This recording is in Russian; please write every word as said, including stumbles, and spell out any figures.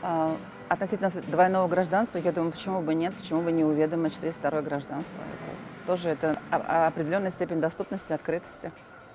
А, относительно ф двойного гражданства, я думаю, почему бы нет, почему бы не уведомить, что есть второе гражданство. Это тоже это о определенная степень доступности, открытости.